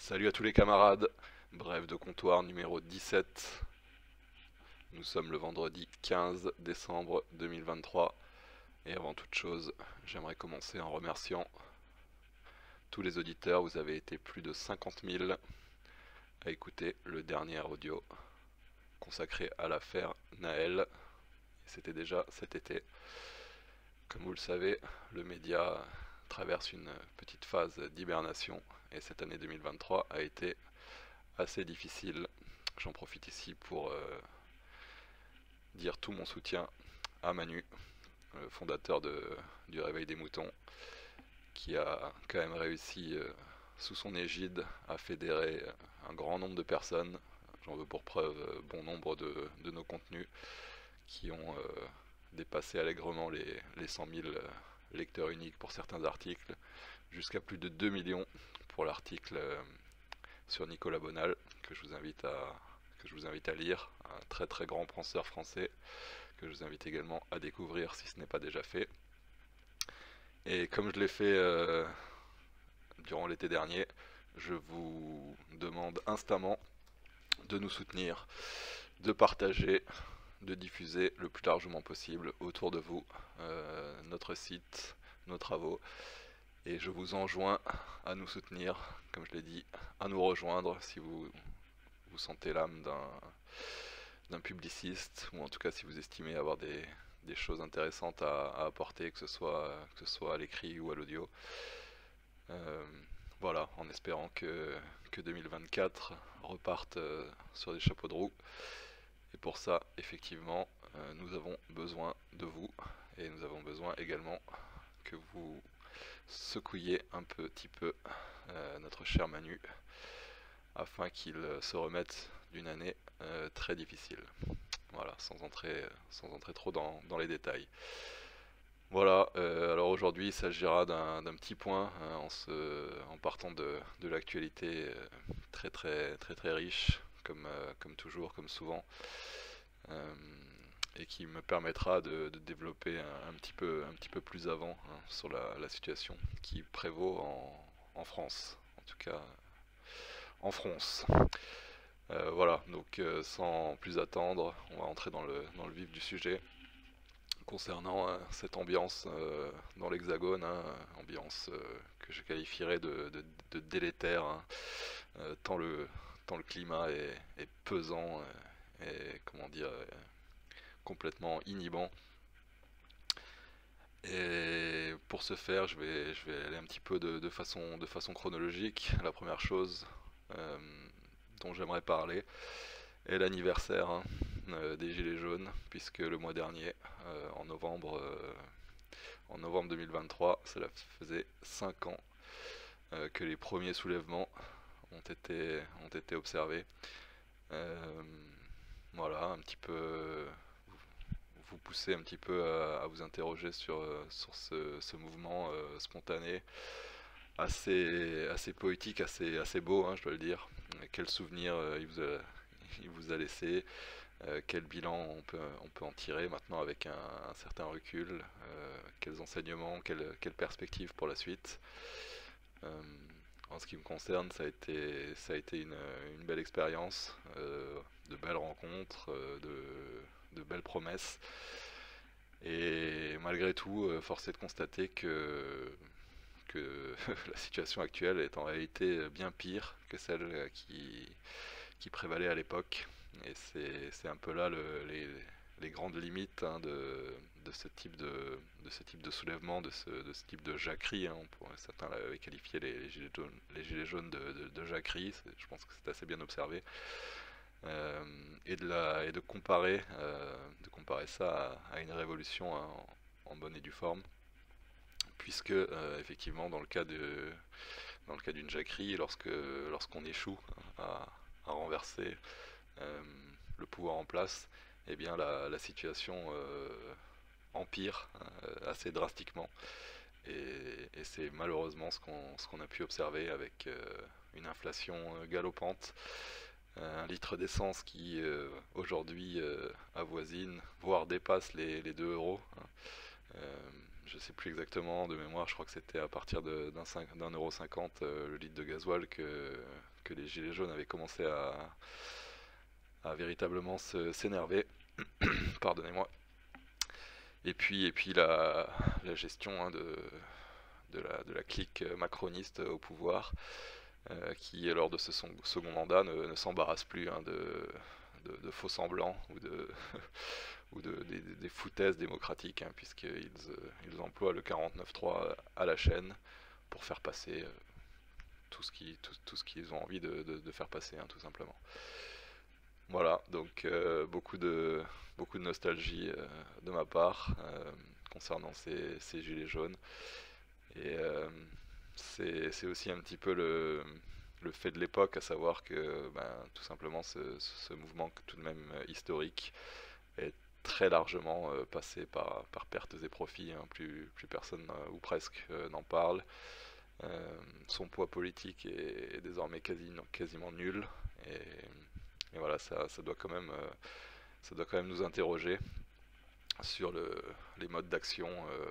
Salut à tous les camarades, bref de comptoir numéro 17. Nous sommes le vendredi 15 décembre 2023 et avant toute chose, j'aimerais commencer en remerciant tous les auditeurs. Vous avez été plus de 50 000 à écouter le dernier audio consacré à l'affaire Naël. C'était déjà cet été. Comme vous le savez, le média traverse une petite phase d'hibernation et cette année 2023 a été assez difficile. J'en profite ici pour dire tout mon soutien à Manu, le fondateur du Réveil des Moutons, qui a quand même réussi, sous son égide, à fédérer un grand nombre de personnes. J'en veux pour preuve bon nombre de nos contenus qui ont dépassé allègrement les 100 000 lecteurs uniques pour certains articles, jusqu'à plus de 2 millions pour l'article sur Nicolas Bonal, que je vous invite à lire, un très très grand penseur français, que je vous invite également à découvrir si ce n'est pas déjà fait. Et comme je l'ai fait durant l'été dernier, je vous demande instamment de nous soutenir, de partager, de diffuser le plus largement possible autour de vous notre site, nos travaux. Et je vous enjoins à nous soutenir, comme je l'ai dit, à nous rejoindre si vous sentez l'âme d'un publiciste, ou en tout cas si vous estimez avoir des choses intéressantes à apporter, que ce soit à l'écrit ou à l'audio. Voilà, en espérant que 2024 reparte sur des chapeaux de roue. Et pour ça, effectivement, nous avons besoin de vous, et nous avons besoin également que vous secouiez un petit peu notre cher Manu, afin qu'il se remette d'une année très difficile. Voilà, sans entrer trop dans les détails. Voilà, alors aujourd'hui il s'agira d'un petit point en partant de l'actualité très riche, comme toujours, comme souvent, euh, et qui me permettra de développer un petit peu plus avant, hein, sur la situation qui prévaut en France, en tout cas en France. Voilà, donc sans plus attendre, on va entrer dans le vif du sujet concernant cette ambiance dans l'Hexagone, hein, ambiance que je qualifierais de délétère, hein, tant le climat est pesant et comment dire, complètement inhibant. Et pour ce faire, je vais aller un petit peu de façon chronologique. La première chose euh, dont j'aimerais parler est l'anniversaire, hein, des Gilets jaunes, puisque le mois dernier, en novembre 2023, cela faisait 5 ans que les premiers soulèvements ont été observés. Euh, voilà, un petit peu vous pousser un petit peu à vous interroger sur ce mouvement spontané, assez poétique, assez beau, hein, je dois le dire. Quel souvenir il vous a laissé, quel bilan on peut en tirer maintenant avec un certain recul, quels enseignements, quelles perspectives pour la suite. Euh, En ce qui me concerne, ça a été une belle expérience, de belles rencontres, de belles promesses. Et malgré tout, force est de constater que la situation actuelle est en réalité bien pire que celle qui prévalait à l'époque. Et c'est un peu là les grandes limites, hein, de ce type de ce type de soulèvement, de ce type de jacquerie, hein. Certains avaient qualifié les gilets jaunes de jacquerie. Je pense que c'est assez bien observé. Et de comparer ça à une révolution, hein, en bonne et due forme, puisque effectivement dans le cas d'une jacquerie, lorsqu'on échoue à renverser euh, le pouvoir en place, eh bien la situation empire assez drastiquement. Et c'est malheureusement ce qu'on a pu observer avec une inflation galopante, un litre d'essence qui aujourd'hui avoisine, voire dépasse les 2 euros, hein. je sais plus exactement de mémoire, je crois que c'était à partir d'un euro 50 le litre de gasoil que les gilets jaunes avaient commencé à véritablement s'énerver. Pardonnez-moi. Et puis la gestion hein, de la clique macroniste au pouvoir, qui lors de ce second mandat ne s'embarrasse plus hein, de faux semblants ou des foutaises démocratiques, hein, puisqu'ils emploient le 49.3 à la chaîne pour faire passer tout ce qu'ils ont envie de faire passer, hein, tout simplement. Voilà, donc beaucoup de nostalgie de ma part concernant ces gilets jaunes. Et c'est aussi un petit peu le fait de l'époque, à savoir que ben, tout simplement ce mouvement tout de même historique est très largement passé par pertes et profits, hein. Plus personne ou presque n'en parle. Son poids politique est désormais quasiment nul. Et voilà, ça doit quand même nous interroger sur les modes d'action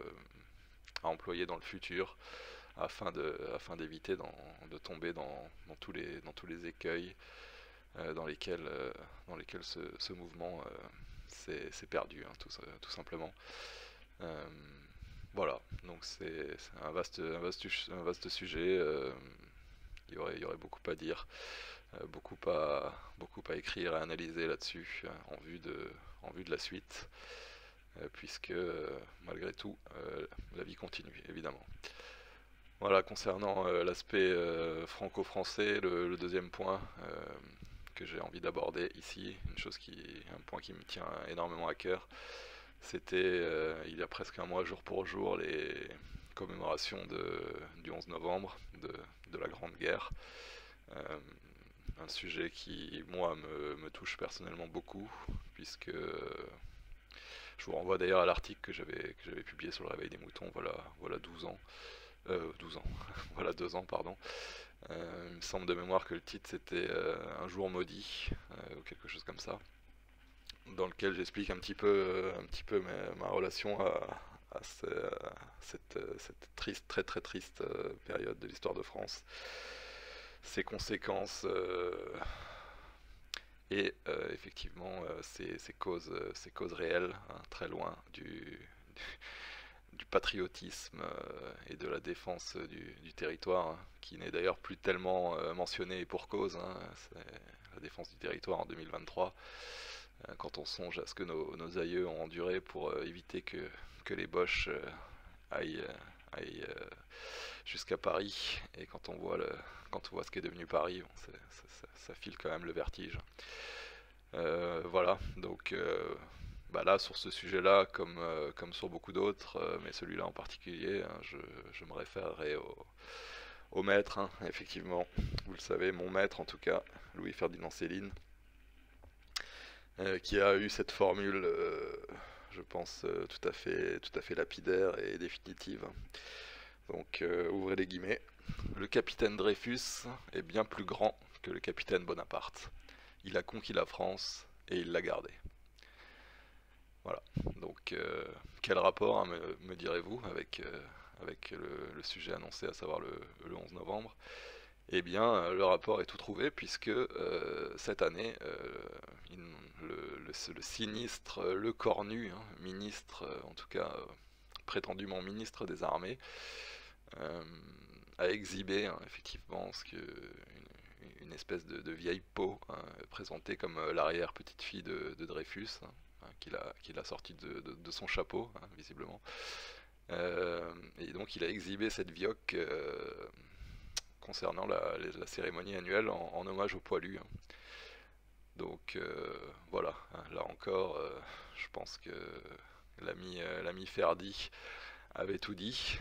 à employer dans le futur afin d'éviter de tomber dans tous les écueils dans lesquels ce mouvement s'est perdu, hein, tout simplement. Euh, voilà, donc c'est un vaste sujet. Il y aurait beaucoup à dire, beaucoup à écrire et à analyser là-dessus en vue de la suite, puisque malgré tout, la vie continue, évidemment. Voilà, concernant l'aspect franco-français, le deuxième point que j'ai envie d'aborder ici, un point qui me tient énormément à cœur, c'était il y a presque un mois, jour pour jour, les commémorations du 11 novembre, de la Grande Guerre. Euh, un sujet qui, moi, me touche personnellement beaucoup, puisque je vous renvoie d'ailleurs à l'article que j'avais publié sur le Réveil des Moutons, voilà 12 ans. 12 ans, voilà 2 ans, pardon. Il me semble de mémoire que le titre c'était Un jour maudit, ou quelque chose comme ça, dans lequel j'explique un petit peu ma relation à cette triste, très très triste période de l'histoire de France, ses conséquences et effectivement ses causes réelles, hein, très loin du patriotisme et de la défense du territoire, hein, qui n'est d'ailleurs plus tellement mentionné et pour cause, hein. C'est la défense du territoire en 2023, quand on songe à ce que nos aïeux ont enduré pour éviter que les Boches aillent jusqu'à Paris, et quand on voit ce qu'est devenu Paris, bon, ça file quand même le vertige. Voilà, donc bah là, sur ce sujet-là, comme sur beaucoup d'autres, mais celui-là en particulier, hein, je me référerai au maître, hein, effectivement, vous le savez, mon maître en tout cas, Louis-Ferdinand Céline, qui a eu cette formule, je pense, tout à fait lapidaire et définitive. Donc, ouvrez les guillemets. Le capitaine Dreyfus est bien plus grand que le capitaine Bonaparte. Il a conquis la France et il l'a gardée. Voilà. Donc, quel rapport, hein, me direz-vous, avec le sujet annoncé, à savoir le 11 novembre? Eh bien, le rapport est tout trouvé, puisque cette année, le sinistre Le Cornu, hein, ministre, en tout cas prétendument ministre des Armées, euh, a exhibé, hein, effectivement une espèce de vieille peau, hein, présentée comme l'arrière-petite-fille de Dreyfus, hein, qu'il a sorti de son chapeau, hein, visiblement. Et donc il a exhibé cette vioque concernant la cérémonie annuelle en hommage aux poilus, hein. Donc voilà, hein, là encore, je pense que l'ami Ferdi avait tout dit,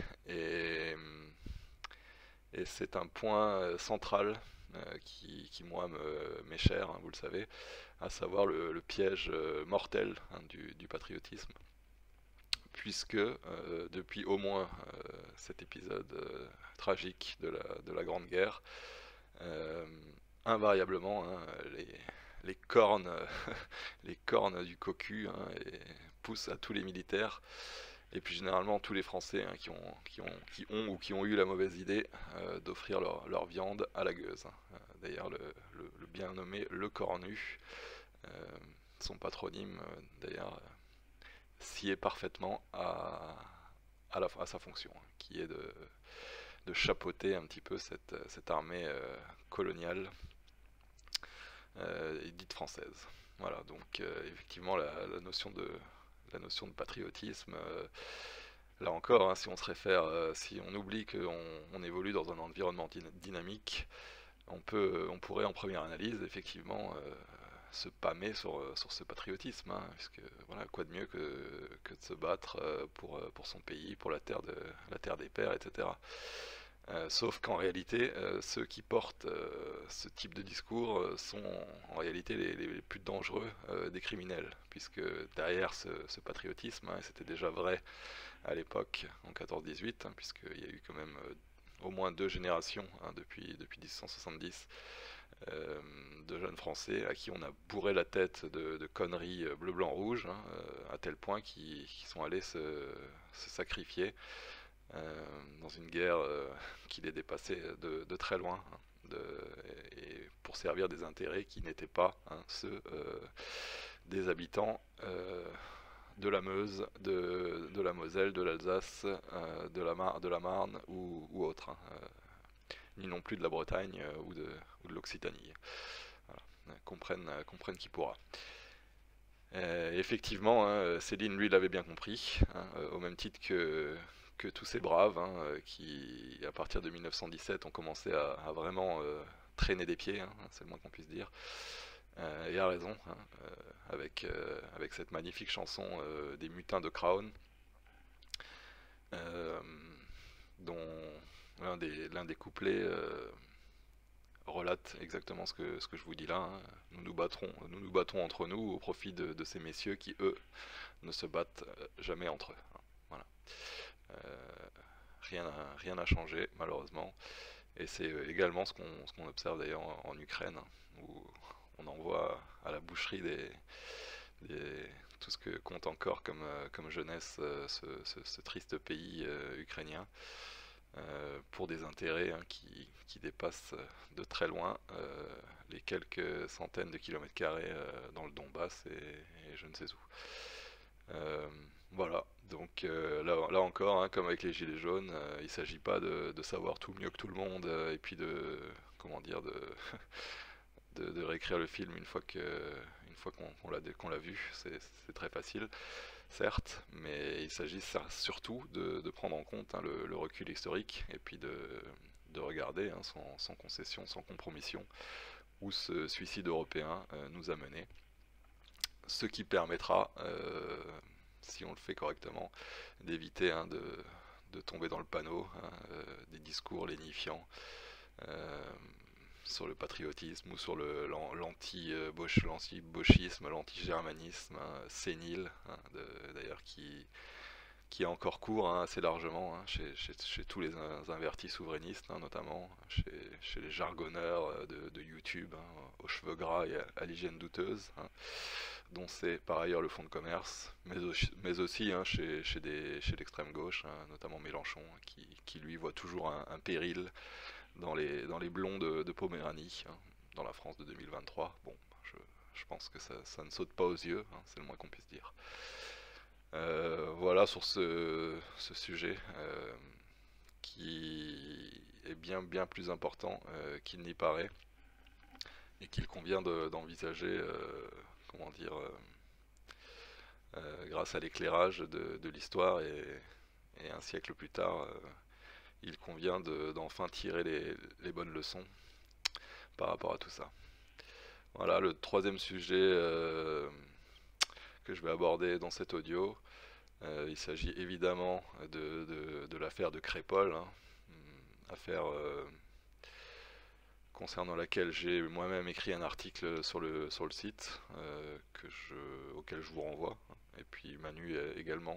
et c'est un point central qui moi m'est cher, hein, vous le savez, à savoir le piège mortel, hein, du patriotisme, puisque depuis au moins cet épisode tragique de la Grande Guerre, euh, invariablement, hein, les cornes, les cornes du cocu, hein, poussent à tous les militaires, Et puis généralement tous les Français hein, ou qui ont eu la mauvaise idée d'offrir leur viande à la gueuse. D'ailleurs le bien nommé Le Cornu, son patronyme d'ailleurs sied parfaitement à sa fonction, hein, qui est de chapeauter un petit peu cette armée coloniale dite française. Voilà, donc effectivement la notion de patriotisme, là encore, hein, si on se réfère, si on oublie qu'on évolue dans un environnement dynamique, on pourrait en première analyse effectivement se pâmer sur ce patriotisme, hein, puisque voilà, quoi de mieux que de se battre pour son pays, pour la terre des pères, etc. Sauf qu'en réalité, ceux qui portent ce type de discours sont en réalité les plus dangereux des criminels, puisque derrière ce patriotisme, hein, c'était déjà vrai à l'époque, en 14-18, hein, puisqu'il y a eu quand même au moins deux générations hein, depuis 1870 de jeunes Français à qui on a bourré la tête de conneries bleu, blanc, rouge, hein, à tel point qu'ils sont allés se sacrifier dans une guerre qui les dépassait de très loin, hein, et pour servir des intérêts qui n'étaient pas hein, ceux des habitants de la Meuse, de la Moselle, de l'Alsace, de la Marne ou autre, hein, ni non plus de la Bretagne ou de l'Occitanie. Voilà. Comprenne qui pourra. Effectivement, hein, Céline, lui, l'avait bien compris, hein, au même titre que tous ces braves hein, qui, à partir de 1917, ont commencé à vraiment traîner des pieds, hein, c'est le moins qu'on puisse dire. Et a raison, hein, avec cette magnifique chanson des Mutins de Crown, euh, dont l'un des couplets relate exactement ce que je vous dis là, hein. Nous nous battons entre nous au profit de ces messieurs qui, eux, ne se battent jamais entre eux, hein. Voilà. Euh, rien n'a changé, malheureusement. Et c'est également ce qu'on observe d'ailleurs en Ukraine, hein, où on envoie à la boucherie tout ce que compte encore comme jeunesse ce triste pays ukrainien, pour des intérêts hein, qui dépassent de très loin les quelques centaines de kilomètres carrés dans le Donbass et je ne sais où. Euh, voilà, donc là encore, hein, comme avec les gilets jaunes, il ne s'agit pas de savoir tout mieux que tout le monde et puis comment dire, de réécrire le film une fois qu'on l'a vu, c'est très facile, certes, mais il s'agit surtout de prendre en compte hein, le recul historique et puis de regarder hein, sans concession, sans compromission, où ce suicide européen nous a menés. Ce qui permettra, si on le fait correctement, d'éviter hein, de tomber dans le panneau hein, des discours lénifiants sur le patriotisme ou sur l'anti-bauchisme, l'anti-germanisme hein, sénile, hein, d'ailleurs qui est encore court hein, assez largement hein, chez tous les invertis souverainistes, hein, notamment chez les jargonneurs de YouTube, hein, aux cheveux gras et à l'hygiène douteuse, hein, dont c'est par ailleurs le fond de commerce, mais aussi hein, chez l'extrême gauche, hein, notamment Mélenchon, qui lui voit toujours un péril dans les blonds de Poméranie, hein, dans la France de 2023. Bon, je pense que ça ne saute pas aux yeux, hein, c'est le moins qu'on puisse dire. Voilà sur ce sujet qui est bien plus important qu'il n'y paraît et qu'il convient d'envisager, comment dire, grâce à l'éclairage de l'histoire et un siècle plus tard, il convient d'enfin tirer les bonnes leçons par rapport à tout ça. Voilà le troisième sujet que je vais aborder dans cet audio. Il s'agit évidemment de l'affaire de Crépol, hein, affaire concernant laquelle j'ai moi-même écrit un article sur le site auquel je vous renvoie. Et puis Manu également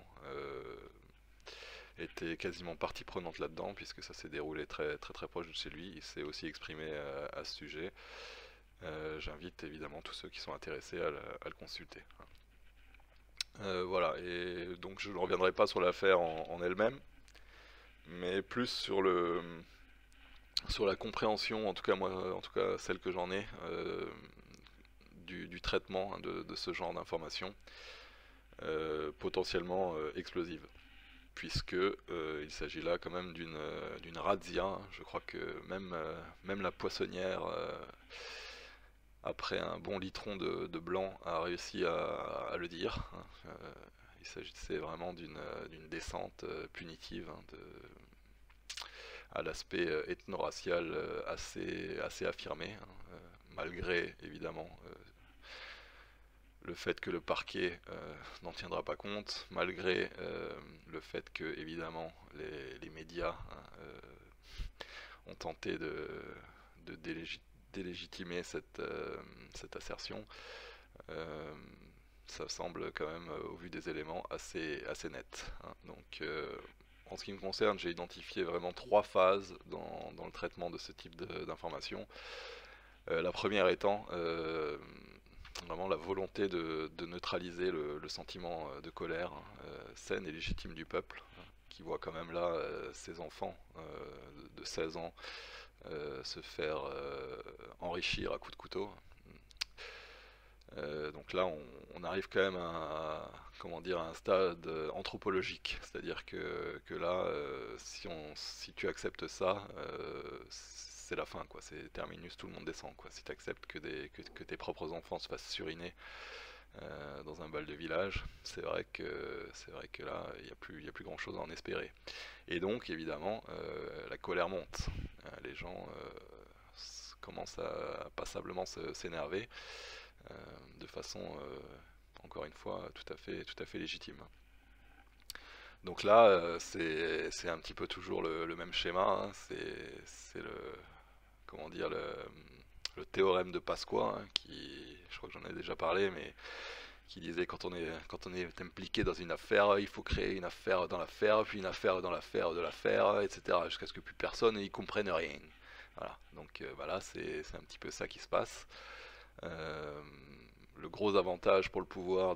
était quasiment partie prenante là-dedans puisque ça s'est déroulé très proche de chez lui. Il s'est aussi exprimé à ce sujet. J'invite évidemment tous ceux qui sont intéressés à le consulter. Voilà, et donc je ne reviendrai pas sur l'affaire en elle-même, mais plus sur la compréhension, en tout cas moi, en tout cas celle que j'en ai, du traitement, hein, de ce genre d'informations potentiellement explosives, puisque il s'agit là quand même d'une razzia, hein. Je crois que même la poissonnière, après un bon litron de blanc, a réussi à le dire, hein. Il s'agissait vraiment d'une descente punitive, hein, à l'aspect ethno-racial assez affirmé, hein, malgré évidemment le fait que le parquet n'en tiendra pas compte, malgré le fait que évidemment les médias, hein, ont tenté de délégitimer cette assertion. Euh, Ça semble quand même, au vu des éléments, assez net, hein. Donc, en ce qui me concerne, j'ai identifié vraiment trois phases dans le traitement de ce type d'informations. La première étant vraiment la volonté de neutraliser le sentiment de colère, saine et légitime du peuple, hein, qui voit quand même là ses enfants de 16 ans se faire enrichir à coups de couteau. Donc là, on arrive quand même comment dire, à un stade anthropologique, c'est-à-dire que là, si tu acceptes ça, c'est la fin, quoi. C'est terminus, tout le monde descend, quoi. Si tu acceptes que tes propres enfants se fassent suriner dans un bal de village, c'est vrai que là, il y a plus grand-chose à en espérer. Et donc, évidemment, la colère monte. Les gens commencent à passablement s'énerver euh, de façon, encore une fois, tout à fait légitime. Donc là, c'est un petit peu toujours le même schéma, hein. C'est comment dire, le théorème de Pasqua, hein, je crois que j'en ai déjà parlé, mais qui disait quand on est impliqué dans une affaire, il faut créer une affaire dans l'affaire, puis une affaire dans l'affaire de l'affaire, etc., jusqu'à ce que plus personne n'y comprenne rien. Voilà, donc voilà, c'est un petit peu ça qui se passe. Euh, le gros avantage pour le pouvoir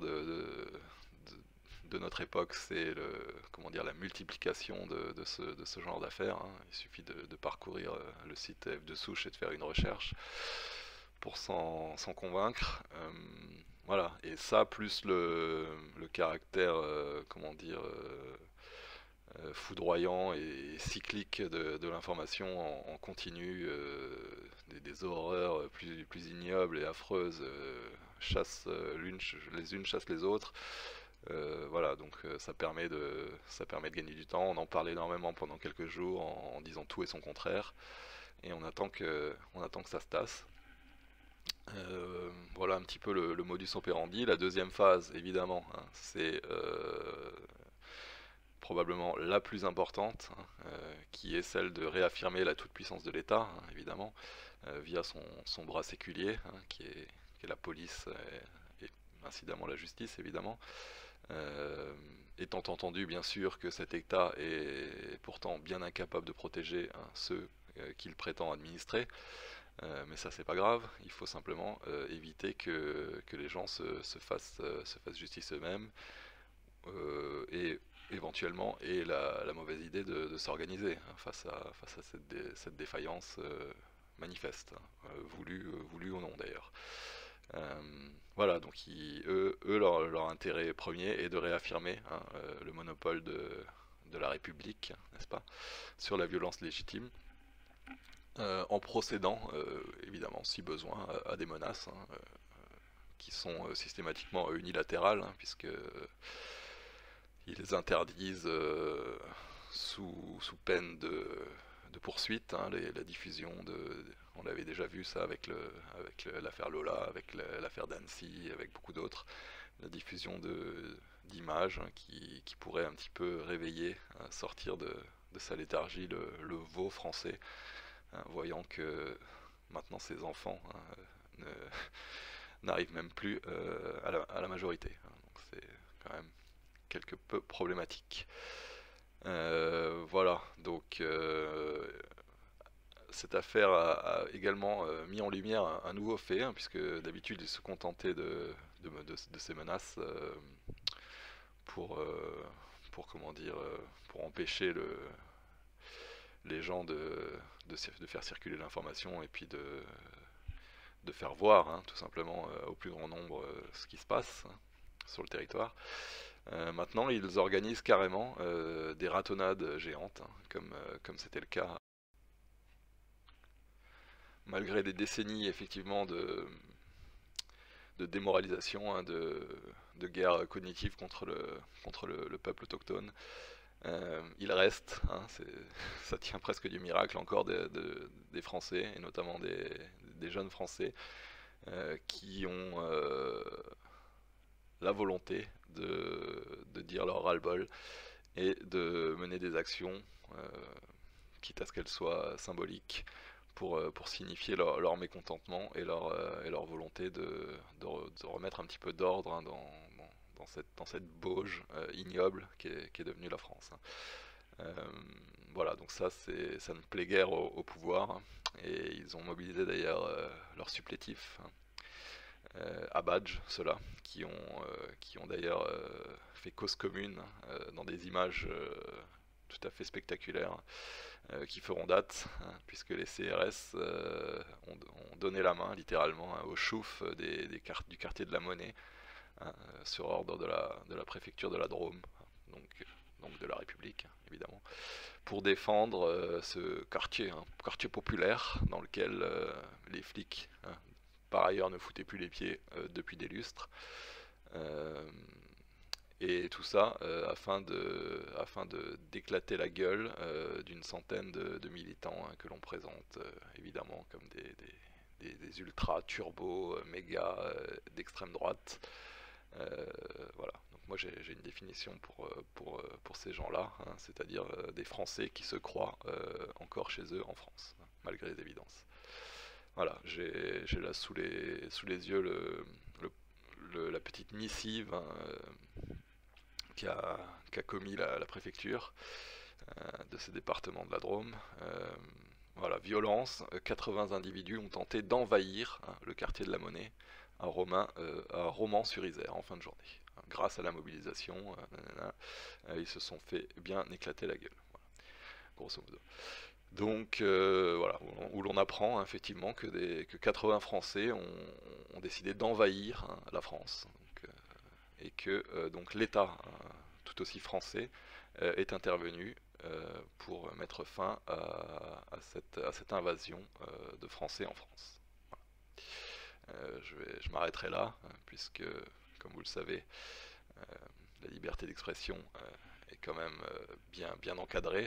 de notre époque, c'est comment dire, la multiplication de ce genre d'affaires, hein. Il suffit de parcourir le site F de Souche et de faire une recherche pour s'en convaincre. Voilà, et ça, plus le caractère, comment dire, foudroyant et cyclique de l'information en continu, des horreurs plus ignobles et affreuses chassent les unes chassent les autres. Voilà, donc ça permet de gagner du temps. On en parle énormément pendant quelques jours en disant tout et son contraire, et on attend que ça se tasse. Voilà un petit peu le modus operandi. La deuxième phase, évidemment, hein, c'est probablement la plus importante, hein, qui est celle de réaffirmer la toute-puissance de l'État, hein, évidemment, via son bras séculier, hein, qui est la police et incidemment la justice, évidemment. Euh, Étant entendu, bien sûr, que cet État est pourtant bien incapable de protéger, hein, ceux qu'il prétend administrer. Mais ça, c'est pas grave. Il faut simplement éviter que les gens se fassent justice eux-mêmes, et éventuellement aient la mauvaise idée de s'organiser, hein, face à cette défaillance manifeste, hein, voulue ou non d'ailleurs. Voilà, donc eux leur intérêt premier est de réaffirmer, hein, le monopole de la République, n'est-ce pas, sur la violence légitime, en procédant, évidemment, si besoin, à des menaces, hein, qui sont systématiquement unilatérales, hein, puisque ils interdisent, sous peine de poursuite, hein, la diffusion on l'avait déjà vu ça avec l'affaire Lola, avec l'affaire d'Annecy, avec beaucoup d'autres, la diffusion d'images, hein, qui pourraient un petit peu réveiller, hein, sortir de sa léthargie le veau français, hein, voyant que maintenant ces enfants, hein, n'arrivent même plus à la majorité, hein. Donc c'est quand même quelque peu problématique. Voilà, donc cette affaire a également mis en lumière un nouveau fait, hein, puisque d'habitude ils se contentaient de ces menaces pour, comment dire, pour empêcher les gens de faire circuler l'information et puis de faire voir, hein, tout simplement, au plus grand nombre ce qui se passe, hein, sur le territoire. Maintenant, ils organisent carrément des ratonnades géantes, hein, comme c'était le cas, malgré des décennies effectivement de démoralisation, hein, de guerre cognitive contre le peuple autochtone. Il reste, hein, ça tient presque du miracle encore des Français, et notamment des jeunes Français, qui ont la volonté de dire leur ras-le-bol et de mener des actions, quitte à ce qu'elles soient symboliques, pour signifier leur mécontentement et leur volonté de remettre un petit peu d'ordre, hein, dans cette bauge ignoble qui est devenue la France, hein. Euh, voilà, donc ça ne plaît guère au pouvoir, hein, et ils ont mobilisé d'ailleurs leur supplétif, hein, à Badge, ceux-là, qui ont d'ailleurs fait cause commune dans des images tout à fait spectaculaires, qui feront date, hein, puisque les CRS ont donné la main littéralement, hein, aux choufs du quartier de la Monnaie, hein, sur ordre de la préfecture de la Drôme, donc de la République, hein, évidemment, pour défendre ce quartier, hein, quartier populaire dans lequel les flics, hein, par ailleurs, ne foutaient plus les pieds depuis des lustres. Euh, et tout ça afin de d'éclater la gueule d'une centaine de militants, hein, que l'on présente évidemment comme des ultra turbo méga d'extrême droite. Voilà. Donc moi j'ai une définition pour ces gens-là, hein, c'est-à-dire des Français qui se croient encore chez eux en France, hein, malgré les évidences. Voilà, j'ai là sous les yeux la petite missive, hein, qu'a commis la préfecture de ces départements de la Drôme. Voilà, violence, 80 individus ont tenté d'envahir, hein, le quartier de la Monnaie à Romans-sur-Isère en fin de journée. Grâce à la mobilisation, ils se sont fait bien éclater la gueule, voilà, grosso modo. Donc voilà, où l'on apprend, hein, effectivement que 80 Français ont décidé d'envahir, hein, la France, donc, et que donc l'État, tout aussi français, est intervenu pour mettre fin à cette invasion de Français en France. Voilà. Je m'arrêterai là, hein, puisque, comme vous le savez, la liberté d'expression est quand même bien encadrée,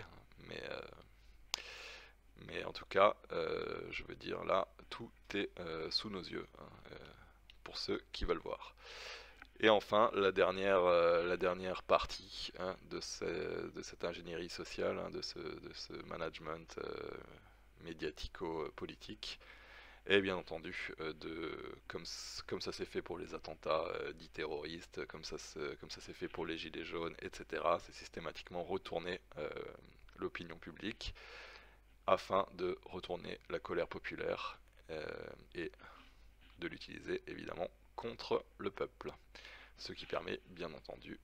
mais en tout cas, je veux dire, là, tout est sous nos yeux, hein, pour ceux qui veulent voir. Et enfin, la dernière partie, hein, de cette ingénierie sociale, hein, de ce management médiatico-politique, et bien entendu, comme ça s'est fait pour les attentats dits terroristes, comme ça s'est fait pour les gilets jaunes, etc., c'est systématiquement retourner l'opinion publique afin de retourner la colère populaire, et de l'utiliser évidemment contre le peuple. Ce qui permet bien entendu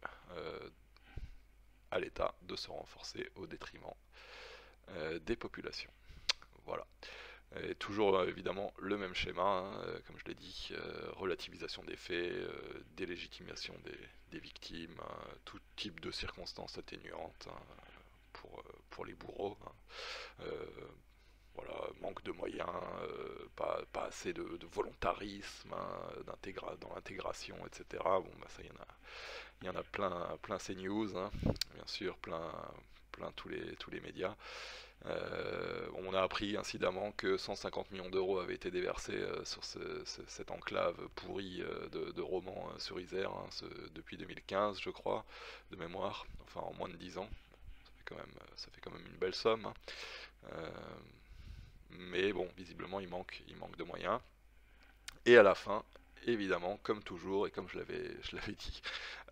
à l'État de se renforcer au détriment des populations. Voilà. Et toujours évidemment le même schéma, hein, comme je l'ai dit, relativisation des faits, délégitimation des victimes, hein, tout type de circonstances atténuantes, hein, pour les bourreaux, hein. Euh, voilà, manque de moyens, pas assez de volontarisme, hein, dans l'intégration, etc. Bon, bah ça, il y en a plein CNews, hein, bien sûr, plein tous les médias. On a appris incidemment que 150 millions d'euros avaient été déversés sur cette enclave pourrie de Romans-sur-Isère, hein, depuis 2015, je crois, de mémoire, enfin en moins de 10 ans. Ça fait quand même une belle somme, hein. Euh, mais bon, visiblement, il manque de moyens. Et à la fin, évidemment, comme toujours, et comme je l'avais dit,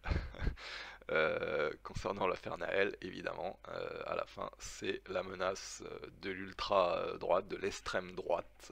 concernant l'affaire Naël, évidemment, à la fin, c'est la menace de l'ultra-droite, de l'extrême droite.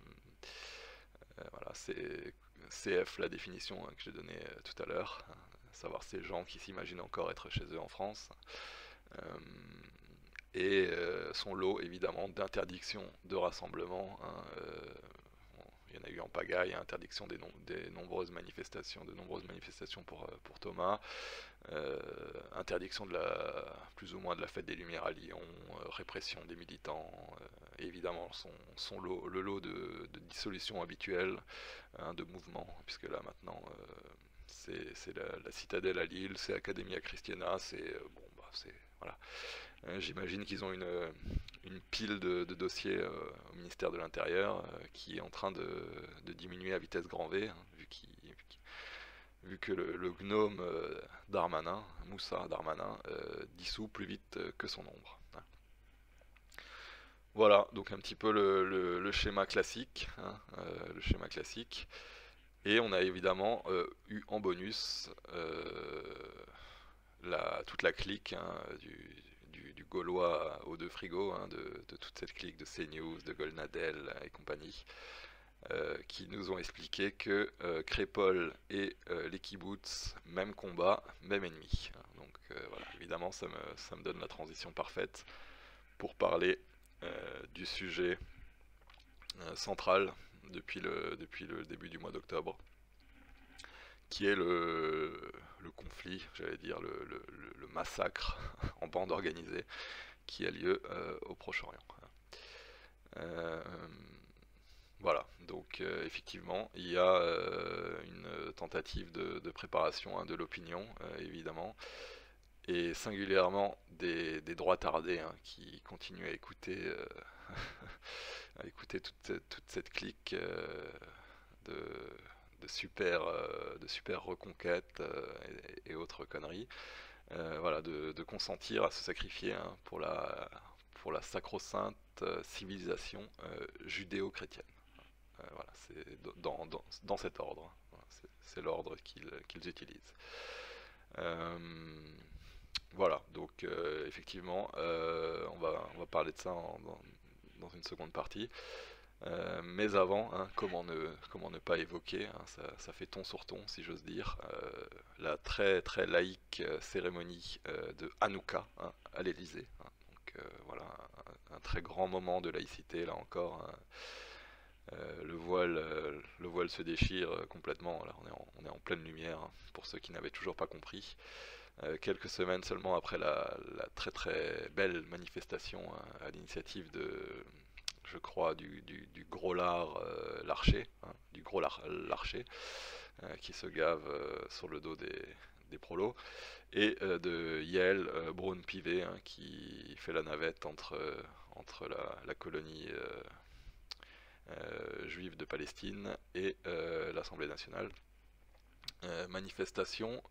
Voilà, c'est CF, la définition, hein, que j'ai donnée tout à l'heure. savoir ces gens qui s'imaginent encore être chez eux en France. Euh, et son lot évidemment d'interdictions de rassemblement, hein, bon, il y en a eu en pagaille, interdiction des nombreuses manifestations, pour Thomas, interdiction plus ou moins de la fête des Lumières à Lyon, répression des militants, et évidemment le lot de dissolution habituelle, hein, de mouvements, puisque là maintenant c'est la Citadelle à Lille, c'est Academia Christiana, c'est bon bah c'est voilà. J'imagine qu'ils ont une pile de dossiers au ministère de l'Intérieur qui est en train de diminuer à vitesse grand V, hein, vu que le gnome Darmanin, Moussa Darmanin, dissout plus vite que son ombre. Hein. Voilà, donc un petit peu le schéma classique, hein, le schéma classique. Et on a évidemment eu en bonus toute la clique, hein, du Gaulois aux deux frigos, hein, de toute cette clique de CNews, de Golnadel et compagnie, qui nous ont expliqué que Crépol et les kibbutz, même combat, même ennemi. Donc voilà, évidemment ça me donne la transition parfaite pour parler du sujet central depuis le début du mois d'octobre, qui est le conflit, j'allais dire le massacre en bande organisée qui a lieu au Proche-Orient. Euh, voilà, donc effectivement, il y a une tentative de préparation, hein, de l'opinion, évidemment, et singulièrement des droits tardés, hein, qui continuent à écouter, à écouter toute cette clique de, de super reconquêtes et autres conneries. Voilà, de consentir à se sacrifier, hein, pour la sacro-sainte civilisation judéo-chrétienne. Voilà, c'est dans cet ordre. Voilà, c'est l'ordre qu'ils utilisent. Euh, voilà, donc effectivement, on va parler de ça dans une seconde partie. Mais avant, hein, comment ne pas évoquer, hein, ça fait ton sur ton, si j'ose dire, la très très laïque cérémonie de Hanouka, hein, à l'Élysée. Hein. Donc voilà, un très grand moment de laïcité, là encore. Hein. Le voile se déchire complètement, là on est en pleine lumière, hein, pour ceux qui n'avaient toujours pas compris. Quelques semaines seulement après la très très belle manifestation, hein, à l'initiative je crois, du gros lard Larcher, hein, Larcher, qui se gave sur le dos des prolos, et de Yael Braun-Pivet, hein, qui fait la navette entre la colonie juive de Palestine et l'Assemblée nationale. Manifestation,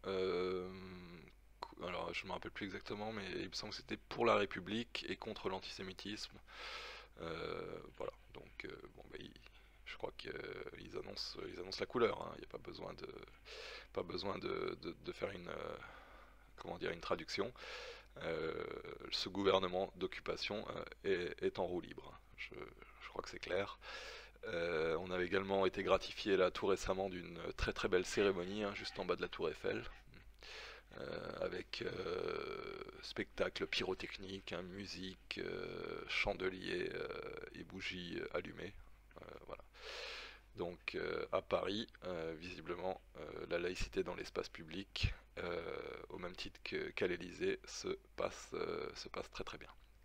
alors je me rappelle plus exactement, mais il me semble que c'était pour la République et contre l'antisémitisme. Voilà, donc bon, bah, je crois qu'ils annoncent la couleur, hein. Il n'y a pas besoin de faire comment dire, une traduction. Ce gouvernement d'occupation est en roue libre. Je crois que c'est clair. On avait également été gratifié là tout récemment d'une très très belle cérémonie, hein, juste en bas de la tour Eiffel, avec spectacle pyrotechnique, hein, musique, chandeliers et bougies allumées. Voilà. Donc à Paris, visiblement, la laïcité dans l'espace public, au même titre qu'à l'Élysée, se passe très très bien.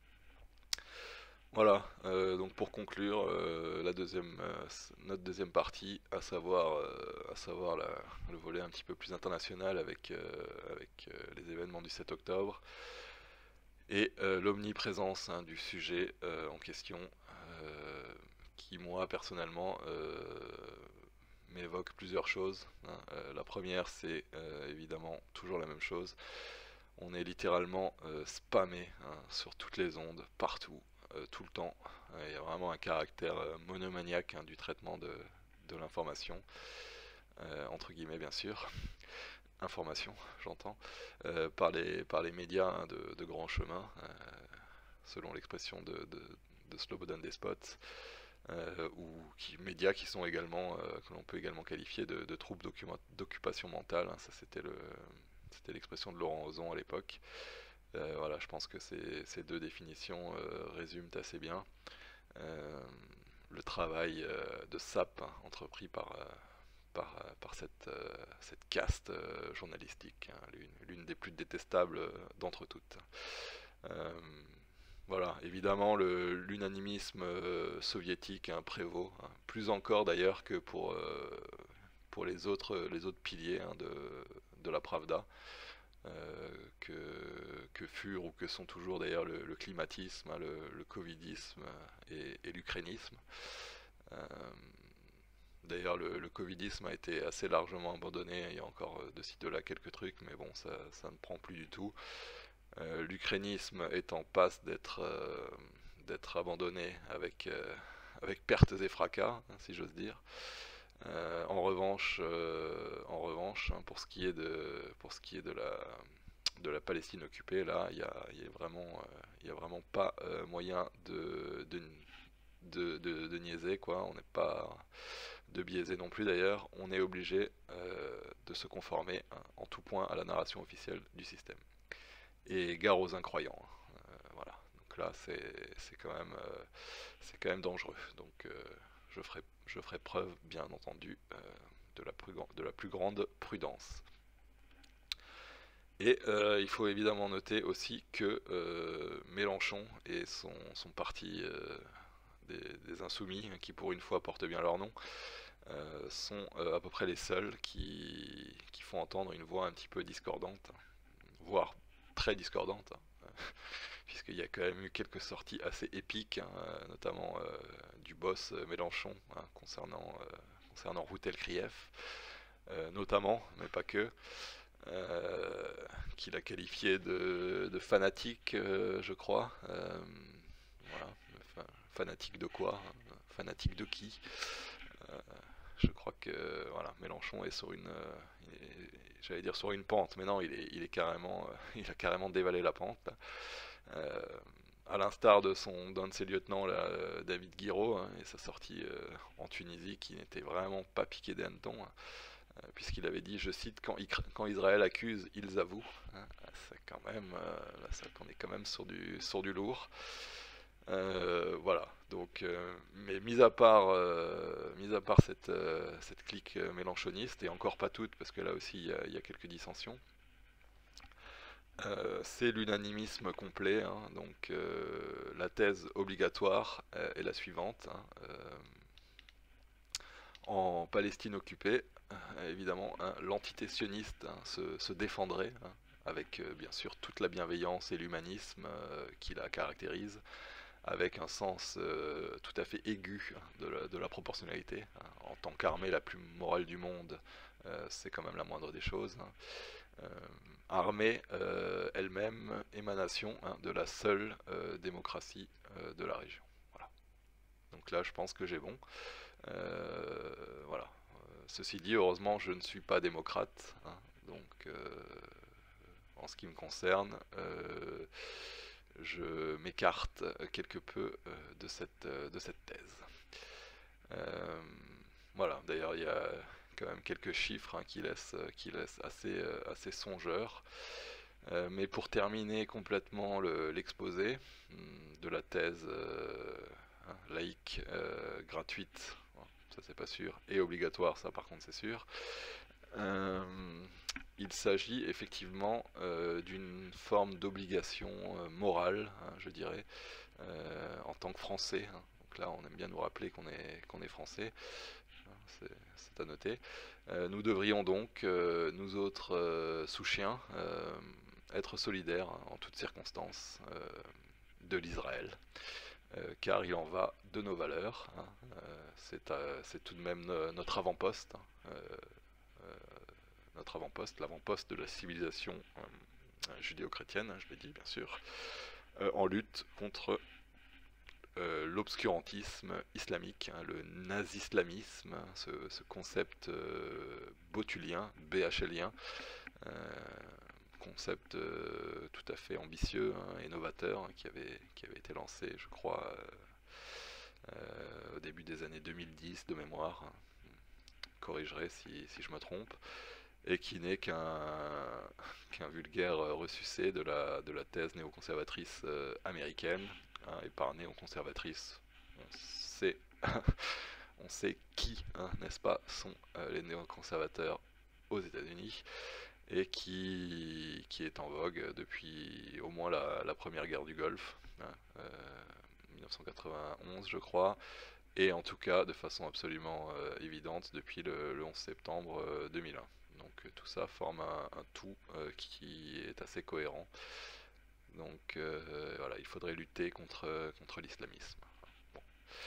Voilà, donc pour conclure, notre deuxième partie, à savoir le volet un petit peu plus international avec les événements du 7 octobre et l'omniprésence, hein, du sujet en question, qui moi personnellement m'évoque plusieurs choses. Hein. La première, c'est évidemment toujours la même chose. On est littéralement spammé, hein, sur toutes les ondes, partout, tout le temps. Il y a vraiment un caractère monomaniaque, hein, du traitement de l'information, entre guillemets bien sûr, information j'entends, par les médias, hein, de grand chemin, selon l'expression de Slobodan Despot, médias qui sont également, que l'on peut également qualifier de troubles d'occupation mentale. Hein. Ça c'était C'était l'expression de Laurent Ozon à l'époque. Voilà, je pense que ces deux définitions résument assez bien euh, le travail de sape hein, entrepris par cette caste journalistique, hein, l'une des plus détestables d'entre toutes. Euh, voilà, évidemment, l'unanimisme soviétique hein, prévaut, hein, plus encore d'ailleurs que pour les autres piliers hein, de la Pravda, que furent ou que sont toujours d'ailleurs le climatisme, hein, le covidisme et l'ukrainisme. Euh, D'ailleurs, le covidisme a été assez largement abandonné. Il y a encore de ci de là quelques trucs, mais bon, ça ne prend plus du tout. L'ukrainisme est en passe d'être abandonné avec pertes et fracas, hein, si j'ose dire. En revanche, hein, pour ce qui est de la Palestine occupée, là, il y a vraiment pas moyen de niaiser, quoi. On n'est pas de biaiser non plus d'ailleurs. On est obligé de se conformer hein, en tout point à la narration officielle du système. Et gare aux incroyants. Voilà. Donc là, c'est quand même dangereux. Donc je ferai preuve, bien entendu, de la plus grande prudence. Et il faut évidemment noter aussi que Mélenchon et son parti des Insoumis, qui pour une fois portent bien leur nom, sont à peu près les seuls qui font entendre une voix un petit peu discordante, voire très discordante, hein, puisqu'il y a quand même eu quelques sorties assez épiques, hein, notamment du boss Mélenchon hein, concernant Routel Krief, notamment, mais pas que, qu'il a qualifié de fanatique, je crois. Voilà, enfin, fanatique de quoi hein, fanatique de qui Je crois que voilà, Mélenchon est sur j'allais dire sur une pente, mais non, il est carrément, il a carrément dévalé la pente. Là. Euh, à l'instar d'un de ses lieutenants, là, David Guiraud, hein, et sa sortie en Tunisie, qui n'était vraiment pas piqué des hannetons, hein, puisqu'il avait dit, je cite, quand Israël accuse, ils avouent. Hein, c'est quand même, là, on est quand même sur du lourd. Voilà, donc, mais mis à part cette clique mélanchoniste, et encore pas toute, parce que là aussi il y a quelques dissensions, c'est l'unanimisme complet, hein, donc la thèse obligatoire est la suivante. Hein, en Palestine occupée, évidemment, hein, l'entité sioniste hein, se défendrait, hein, avec bien sûr toute la bienveillance et l'humanisme qui la caractérise, avec un sens tout à fait aigu de la proportionnalité. Hein. En tant qu'armée la plus morale du monde, c'est quand même la moindre des choses. Hein. Euh, Armée elle-même, émanation hein, de la seule démocratie de la région. Voilà. Donc là, je pense que j'ai bon. Voilà. Ceci dit, heureusement, je ne suis pas démocrate. Hein. Donc, en ce qui me concerne, je m'écarte quelque peu de cette thèse. Euh, voilà, d'ailleurs il y a quand même quelques chiffres hein, qui laissent assez songeurs. Mais pour terminer complètement l'exposé de la thèse hein, laïque, gratuite, bon, ça c'est pas sûr, et obligatoire, ça par contre c'est sûr, euh, il s'agit effectivement d'une forme d'obligation morale, hein, je dirais, en tant que Français. Hein. Donc là, on aime bien nous rappeler qu'on est Français, hein, c'est à noter. Nous devrions donc, nous autres sous-chiens, être solidaires hein, en toutes circonstances de l'Israël, car il en va de nos valeurs. Hein. C'est tout de même notre avant-poste. Hein. Notre avant-poste, l'avant-poste de la civilisation judéo-chrétienne, hein, je l'ai dit bien sûr, en lutte contre l'obscurantisme islamique, hein, le nazislamisme, hein, ce concept botulien, BHLien, euh, concept tout à fait ambitieux hein, et novateur hein, qui avait été lancé, je crois, au début des années 2010 de mémoire. Hein. Corrigerai si je me trompe. et qui n'est qu'un vulgaire ressucé de la thèse néoconservatrice américaine, hein, et par néoconservatrice, on sait, on sait qui, hein, n'est-ce pas, sont les néoconservateurs aux États-Unis, et qui est en vogue depuis au moins la première guerre du Golfe, hein, 1991 je crois, et en tout cas de façon absolument évidente depuis le 11 septembre 2001. Donc tout ça forme un tout qui est assez cohérent. Donc voilà, il faudrait lutter contre l'islamisme. Bon.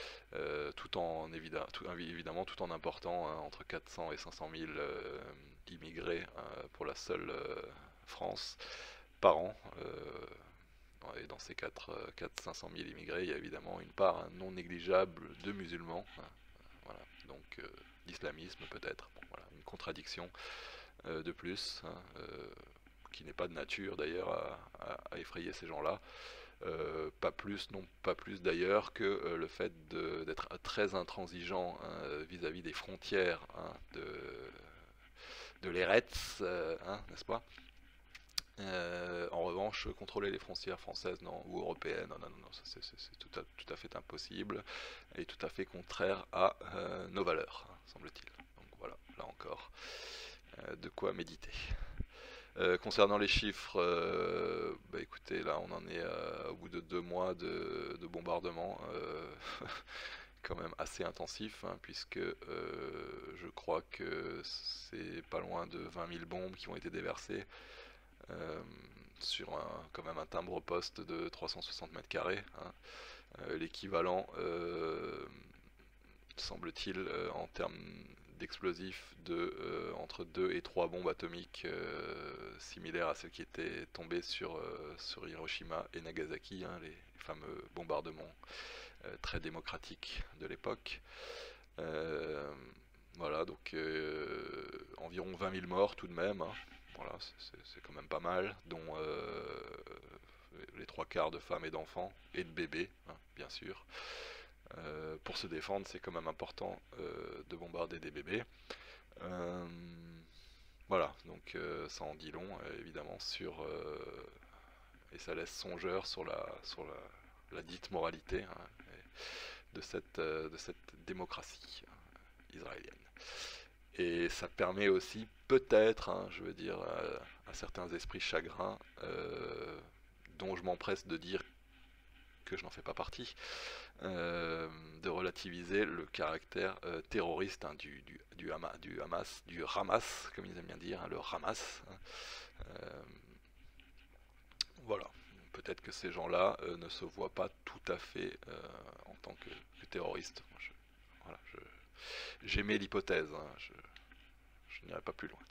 Évidemment tout en important, hein, entre 400 et 500 000 immigrés pour la seule France par an. Et dans ces 500 000 immigrés, il y a évidemment une part, hein, non négligeable de musulmans, hein, voilà. Donc d'islamisme peut-être, bon, voilà, une contradiction de plus, hein, qui n'est pas de nature d'ailleurs à effrayer ces gens-là. Pas plus d'ailleurs que le fait d'être très intransigeant, hein, vis-à-vis des frontières, hein, de l'Eretz, hein, n'est-ce pas? En revanche, contrôler les frontières françaises, non, ou européennes, non, non, non, non, ça c'est tout à fait impossible et tout à fait contraire à nos valeurs, hein, semble-t-il. Donc voilà, là encore, de quoi méditer. Concernant les chiffres, bah écoutez, là on en est au bout de 2 mois de bombardement, quand même assez intensif, hein, puisque je crois que c'est pas loin de 20 000 bombes qui ont été déversées euh, sur quand même un timbre-poste de 360 mètres carrés, hein. L'équivalent, semble-t-il, en termes d'explosifs, entre 2 et 3 bombes atomiques similaires à ceux qui étaient tombés sur Hiroshima et Nagasaki, hein, les fameux bombardements très démocratiques de l'époque. Euh, voilà, donc environ 20 000 morts tout de même, hein. Voilà, c'est quand même pas mal, dont les 3 quarts de femmes et d'enfants, et de bébés, hein, bien sûr. Pour se défendre, c'est quand même important de bombarder des bébés. Euh, voilà, donc ça en dit long, évidemment, et ça laisse songeur la dite moralité, hein, de cette démocratie israélienne. Et ça permet aussi, peut-être, hein, je veux dire, à certains esprits chagrins, dont je m'empresse de dire que je n'en fais pas partie, de relativiser le caractère terroriste, hein, du Hamas, comme ils aiment bien dire, hein, le Hamas, hein. Euh, voilà. Peut-être que ces gens-là ne se voient pas tout à fait en tant que terroristes. Voilà, j'émets l'hypothèse, hein, je n'irai pas plus loin.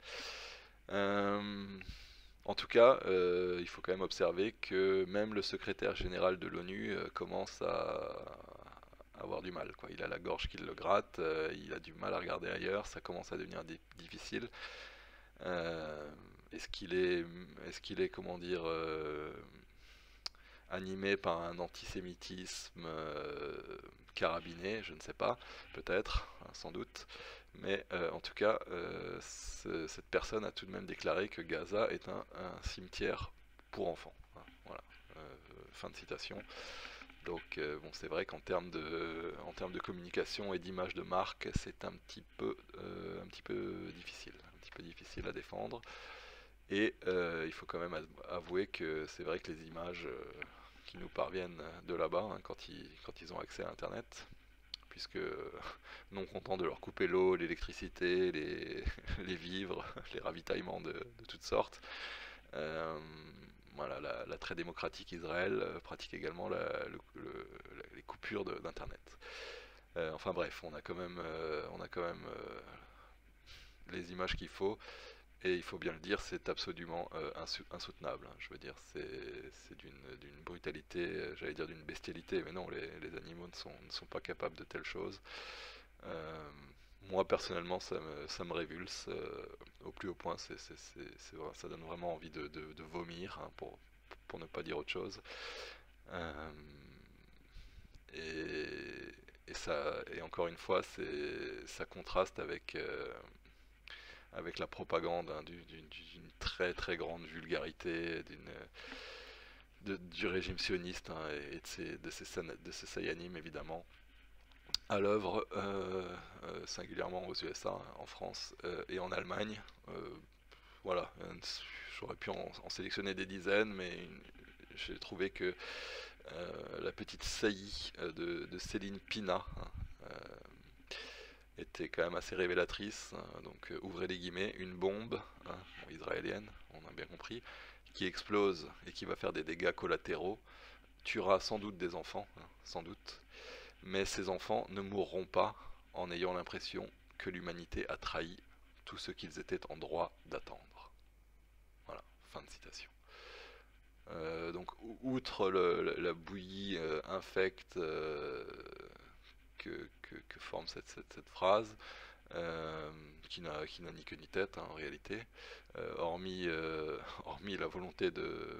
En tout cas, il faut quand même observer que même le secrétaire général de l'ONU commence à avoir du mal, quoi. Il a la gorge qui le gratte, il a du mal à regarder ailleurs, ça commence à devenir difficile. Euh, est-ce qu'il est, comment dire, animé par un antisémitisme carabiné, je ne sais pas, peut-être, hein, sans doute. Mais en tout cas, cette personne a tout de même déclaré que Gaza est un cimetière pour enfants, hein, voilà. Fin de citation. Donc bon, c'est vrai en termes de communication et d'image de marque, c'est un petit peu difficile à défendre. Et il faut quand même avouer que c'est vrai que les images qui nous parviennent de là-bas, hein, quand ils ont accès à Internet, puisque non contents de leur couper l'eau, l'électricité, les vivres, les ravitaillements de toutes sortes, euh, voilà, la très démocratique Israël pratique également les coupures d'Internet. Enfin bref, on a quand même les images qu'il faut. Et il faut bien le dire, c'est absolument insoutenable, hein. Je veux dire, c'est d'une brutalité, j'allais dire d'une bestialité, mais non, les animaux ne sont pas capables de telles choses. Euh, Moi, personnellement, ça me révulse au plus haut point. Ça donne vraiment envie de vomir, hein, pour ne pas dire autre chose. Euh, et encore une fois, ça contraste avec avec la propagande hein, d'une très très grande vulgarité du régime sioniste hein, et de ses sayanim évidemment à l'œuvre, singulièrement aux USA, en France et en Allemagne. Voilà, j'aurais pu en sélectionner des dizaines, mais j'ai trouvé que la petite saillie de Céline Pina hein, était quand même assez révélatrice. Hein, donc ouvrez les guillemets, une bombe hein, bon, israélienne, on a bien compris, qui explose et qui va faire des dégâts collatéraux, tuera sans doute des enfants, hein, sans doute, mais ces enfants ne mourront pas en ayant l'impression que l'humanité a trahi tout ce qu'ils étaient en droit d'attendre. Voilà, fin de citation. Donc outre la bouillie infecte que forme cette phrase, qui n'a ni queue ni tête hein, en réalité, hormis la volonté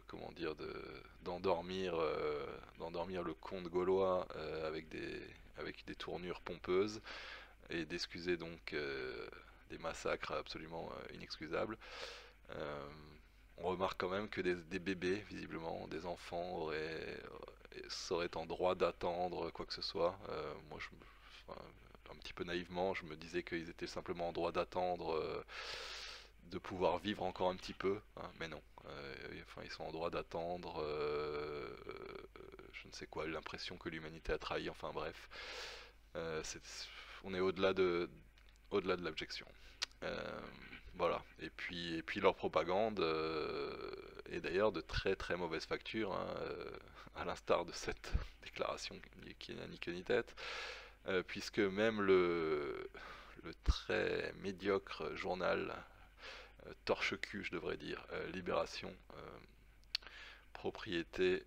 d'endormir le conte gaulois avec des tournures pompeuses et d'excuser donc des massacres absolument inexcusables. Euh, on remarque quand même que des bébés, visiblement, des enfants seraient en droit d'attendre quoi que ce soit. Moi, enfin, un petit peu naïvement, je me disais qu'ils étaient simplement en droit d'attendre de pouvoir vivre encore un petit peu, hein, mais non. Enfin, ils sont en droit d'attendre, je ne sais quoi, l'impression que l'humanité a trahi. Enfin bref, on est au-delà de l'abjection. Euh, voilà. Et puis leur propagande est d'ailleurs de très très mauvaise facture, hein, à l'instar de cette déclaration qui n'a ni queue ni tête, puisque même le très médiocre journal Torche-Cul, je devrais dire, Libération, propriété,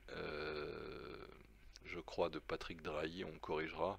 je crois, de Patrick Drahi, on me corrigera,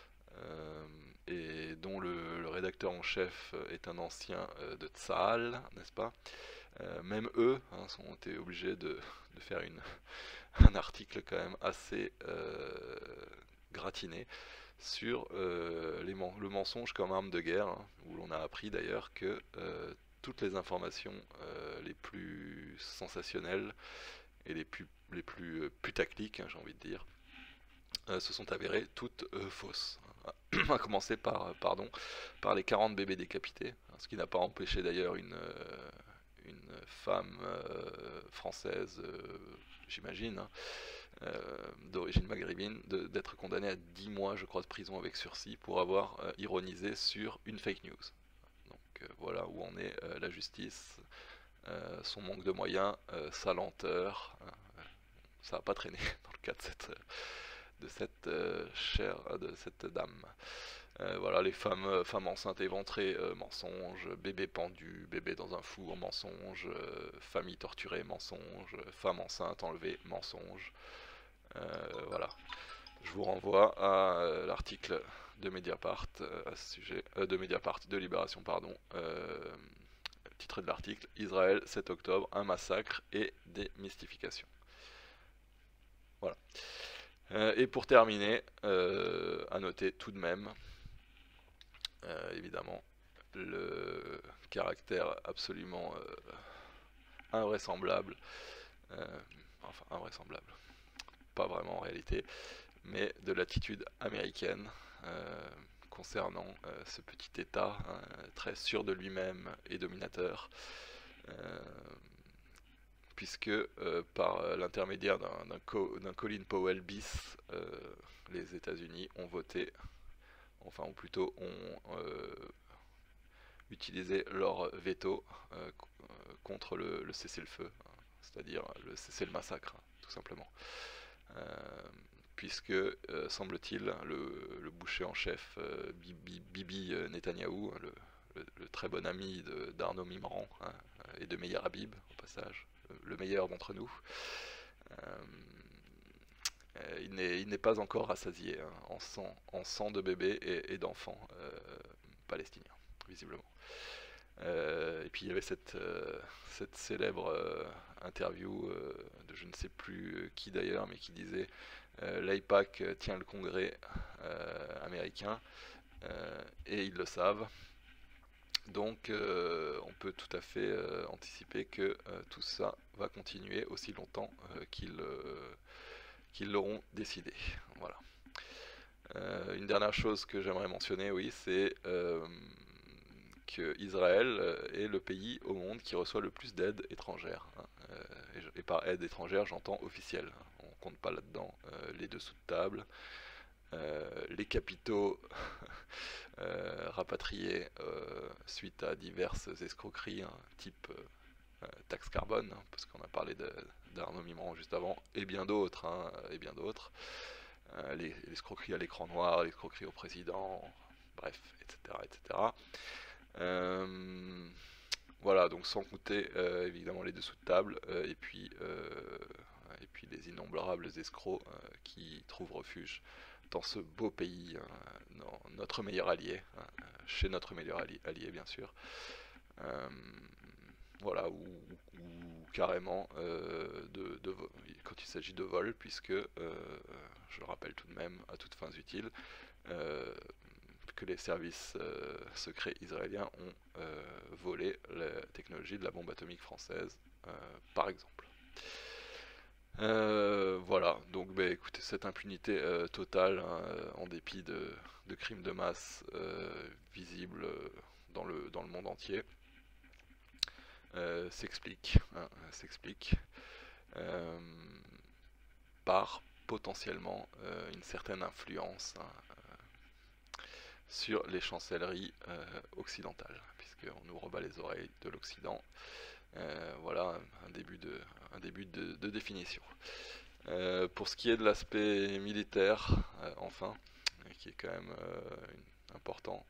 et dont le rédacteur en chef est un ancien de Tsahal, n'est-ce pas? Même eux hein, ont été obligés de faire un article quand même assez gratiné sur le mensonge comme arme de guerre, hein, où l'on a appris d'ailleurs que toutes les informations les plus sensationnelles et les plus putaclic, hein, j'ai envie de dire, se sont avérées toutes fausses. À commencer par les 40 bébés décapités, hein, ce qui n'a pas empêché d'ailleurs une femme française, j'imagine, hein, d'origine maghrébine, d'être condamnée à 10 mois, je crois, de prison avec sursis pour avoir ironisé sur une fake news. Donc voilà où en est la justice, son manque de moyens, sa lenteur. Ça n'a pas traîné dans le cas de cette dame. Voilà, les femmes enceintes éventrées, mensonge, bébé pendu, bébé dans un four, mensonge, famille torturée, mensonge, femme enceinte enlevée, mensonge. Voilà. Je vous renvoie à l'article de Mediapart à ce sujet, de Mediapart, de Libération, pardon. Titre de l'article, Israël, 7 octobre, un massacre et des mystifications. Voilà. Et pour terminer, à noter tout de même, évidemment, le caractère absolument invraisemblable, enfin invraisemblable, pas vraiment en réalité, mais de l'attitude américaine concernant ce petit État hein, très sûr de lui-même et dominateur, puisque par l'intermédiaire d'un Colin Powell bis, les États-Unis ont voté, enfin ou plutôt ont utilisé leur veto contre le cessez-le-feu, hein, c'est-à-dire le cessez-le-massacre, hein, tout simplement. Puisque, semble-t-il, le boucher en chef, Bibi Netanyahou, le très bon ami d'Arnaud Mimran hein, et de Meir Habib, au passage, le meilleur d'entre nous, il n'est pas encore rassasié hein, en sang de bébés et d'enfants palestiniens, visiblement. Et puis il y avait cette célèbre interview de je ne sais plus qui d'ailleurs, mais qui disait l'AIPAC tient le congrès américain et ils le savent. Donc on peut tout à fait anticiper que tout ça va continuer aussi longtemps qu'ils l'auront décidé. Voilà. Une dernière chose que j'aimerais mentionner, oui, c'est que Israël est le pays au monde qui reçoit le plus d'aide étrangère, hein. Et par aide étrangère, j'entends officielle, hein. On compte pas là-dedans les dessous de table, les capitaux rapatriés suite à diverses escroqueries, hein, type taxe carbone, hein, parce qu'on a parlé d'Arnaud Mimran juste avant, et bien d'autres, hein, et bien d'autres. Les escroqueries à l'écran noir, l'escroquerie au président, bref, etc. etc. Voilà, donc sans compter évidemment les dessous de table, et puis les innombrables escrocs qui trouvent refuge dans ce beau pays, dans notre meilleur allié, chez notre meilleur allié bien sûr. Euh, voilà, ou carrément quand il s'agit de vol, puisque, je le rappelle tout de même, à toutes fins utiles, euh, que les services secrets israéliens ont volé la technologie de la bombe atomique française, par exemple. Voilà, donc bah, écoutez, cette impunité totale, hein, en dépit de crimes de masse visibles dans le monde entier, s'explique, hein, s'explique euh, par potentiellement une certaine influence, hein, sur les chancelleries occidentales, puisqu'on nous rebat les oreilles de l'Occident. Voilà un début de définition. Pour ce qui est de l'aspect militaire, enfin, qui est quand même important,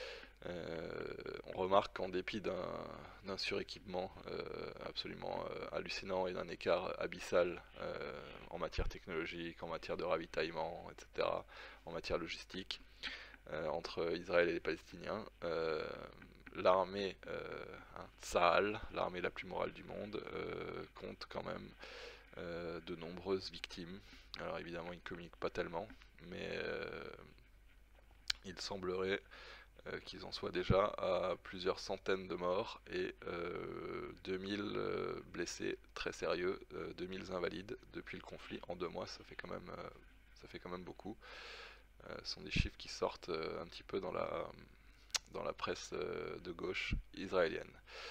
on remarque qu'en dépit d'un suréquipement absolument hallucinant et d'un écart abyssal en matière technologique, en matière de ravitaillement, etc., en matière logistique, entre Israël et les Palestiniens, l'armée Tsahal, l'armée la plus morale du monde, compte quand même de nombreuses victimes. Alors évidemment, ils ne communiquent pas tellement, mais il semblerait qu'ils en soient déjà à plusieurs centaines de morts et 2000 blessés très sérieux, 2000 invalides depuis le conflit en 2 mois. Ça fait quand même beaucoup. Ce sont des chiffres qui sortent un petit peu dans la presse de gauche israélienne.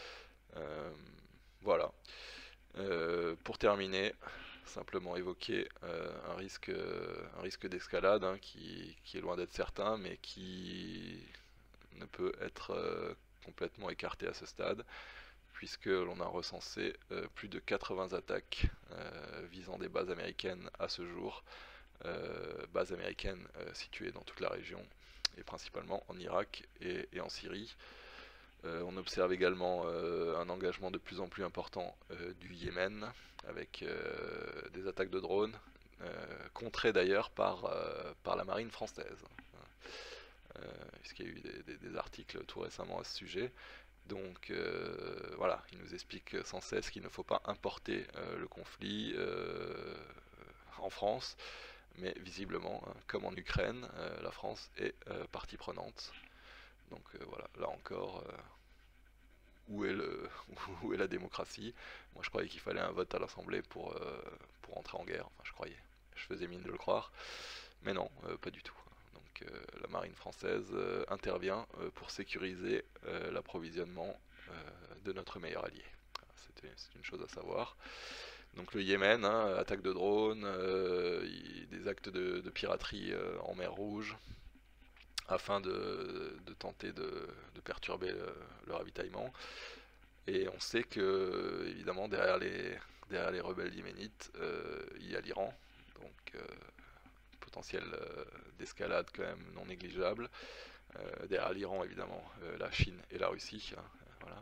Voilà. Pour terminer, simplement évoquer un risque d'escalade, hein, qui est loin d'être certain, mais qui ne peut être complètement écarté à ce stade, puisque l'on a recensé plus de 80 attaques visant des bases américaines à ce jour, bases américaines situées dans toute la région, et principalement en Irak et en Syrie. On observe également un engagement de plus en plus important du Yémen, avec des attaques de drones, contrées d'ailleurs par la marine française, puisqu'il y a eu des articles tout récemment à ce sujet. Donc voilà, il nous explique sans cesse qu'il ne faut pas importer le conflit en France, mais visiblement, hein, comme en Ukraine, la France est partie prenante. Donc voilà, là encore, où est où est la démocratie? Moi je croyais qu'il fallait un vote à l'Assemblée pour entrer en guerre, enfin je croyais, je faisais mine de le croire, mais non, pas du tout. Donc la marine française intervient pour sécuriser l'approvisionnement de notre meilleur allié. C'est une chose à savoir. Donc le Yémen, hein, attaque de drones, des actes de piraterie en mer Rouge, afin de tenter de perturber le ravitaillement. Et on sait que, évidemment, derrière les rebelles yéménites, il y a l'Iran, donc potentiel d'escalade quand même non négligeable. Derrière l'Iran, évidemment, la Chine et la Russie, hein, voilà.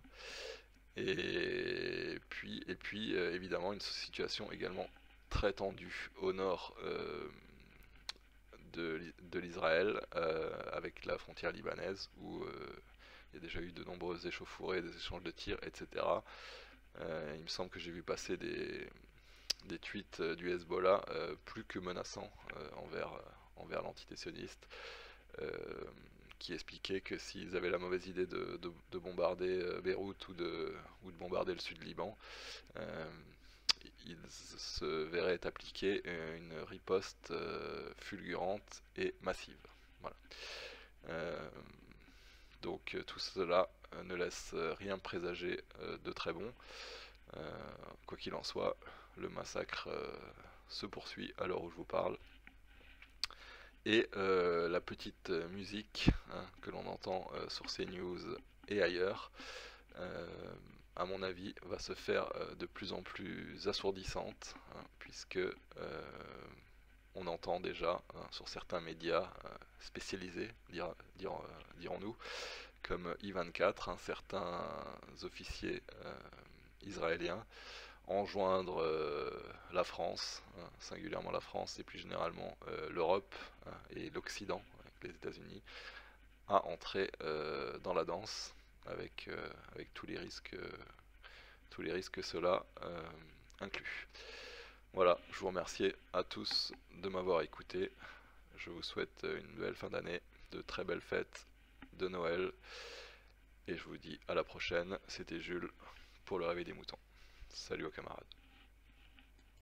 Et puis évidemment, une situation également très tendue au nord de l'Israël, avec la frontière libanaise, où il y a déjà eu de nombreuses échauffourées, des échanges de tirs, etc. Il me semble que j'ai vu passer des tweets du Hezbollah plus que menaçants envers l'entité sioniste, qui expliquait que s'ils avaient la mauvaise idée de bombarder Beyrouth ou de bombarder le sud Liban, euh, ils se verraient appliquer une riposte fulgurante et massive. Voilà. Euh, donc tout cela ne laisse rien présager de très bon. Quoi qu'il en soit, le massacre se poursuit à l'heure où je vous parle. Et la petite musique hein, que l'on entend sur CNews et ailleurs, à mon avis, va se faire de plus en plus assourdissante, hein, puisque on entend déjà hein, sur certains médias spécialisés, dirons-nous, comme I24, hein, certains officiers israéliens enjoindre la France, hein, singulièrement la France, et plus généralement l'Europe hein, et l'Occident, avec les États-Unis, à entrer dans la danse, avec tous les risques que cela inclut. Voilà, je vous remercie à tous de m'avoir écouté. Je vous souhaite une belle fin d'année, de très belles fêtes de Noël, et je vous dis à la prochaine. C'était Jules pour le Réveil des Moutons. Salut aux camarades.